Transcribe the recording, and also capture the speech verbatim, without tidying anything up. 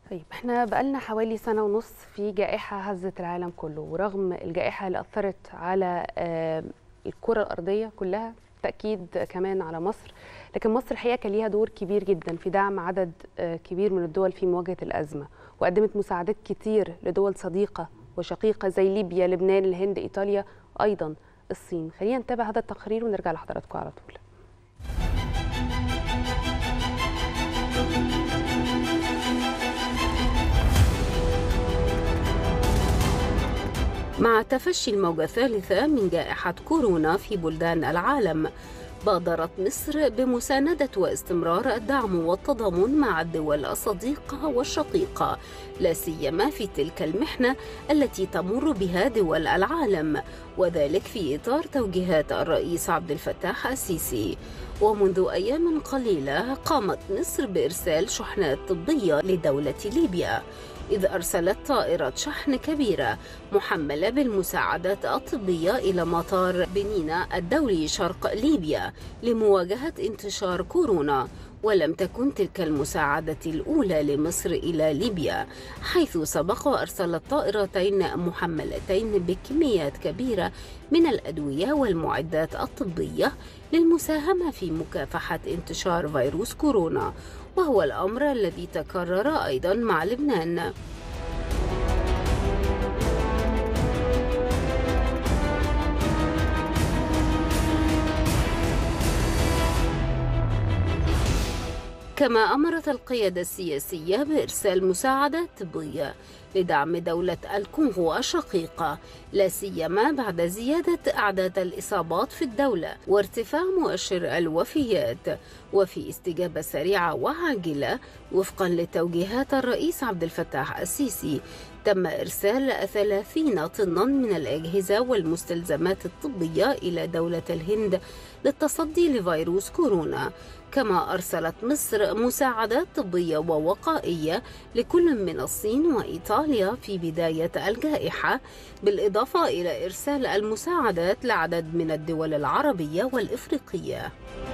طيب احنا بقالنا حوالي سنة ونص في جائحة هزت العالم كله، ورغم الجائحة اللي أثرت على آه، الكرة الأرضية كلها، تأكيد كمان على مصر، لكن مصر الحقيقة كان ليها دور كبير جدا في دعم عدد آه، كبير من الدول في مواجهة الأزمة، وقدمت مساعدات كتير لدول صديقة وشقيقة زي ليبيا، لبنان، الهند، إيطاليا، أيضا الصين. خلينا نتابع هذا التقرير ونرجع لحضراتكم على طول. مع تفشي الموجة الثالثة من جائحة كورونا في بلدان العالم، بادرت مصر بمساندة واستمرار الدعم والتضامن مع الدول الصديقة والشقيقة، لا سيما في تلك المحنة التي تمر بها دول العالم، وذلك في إطار توجيهات الرئيس عبد الفتاح السيسي. ومنذ أيام قليلة قامت مصر بإرسال شحنات طبية لدولة ليبيا، إذ أرسلت طائرة شحن كبيرة محملة بالمساعدات الطبية إلى مطار بنينا الدولي شرق ليبيا لمواجهة انتشار كورونا. ولم تكن تلك المساعدة الأولى لمصر إلى ليبيا، حيث سبق وأرسلت طائرتين محملتين بكميات كبيرة من الأدوية والمعدات الطبية للمساهمة في مكافحة انتشار فيروس كورونا، وهو الأمر الذي تكرر أيضا مع لبنان. كما أمرت القيادة السياسية بإرسال مساعدات طبية لدعم دولة الكونغو الشقيقة، لا سيما بعد زيادة أعداد الإصابات في الدولة وارتفاع مؤشر الوفيات. وفي استجابة سريعة وعاجلة وفقا لتوجيهات الرئيس عبد الفتاح السيسي، تم إرسال ثلاثين طنا من الأجهزة والمستلزمات الطبية إلى دولة الهند للتصدي لفيروس كورونا. كما أرسلت مصر مساعدات طبية ووقائية لكل من الصين وإيطاليا في بداية الجائحة، بالإضافة إلى إرسال المساعدات لعدد من الدول العربية والإفريقية.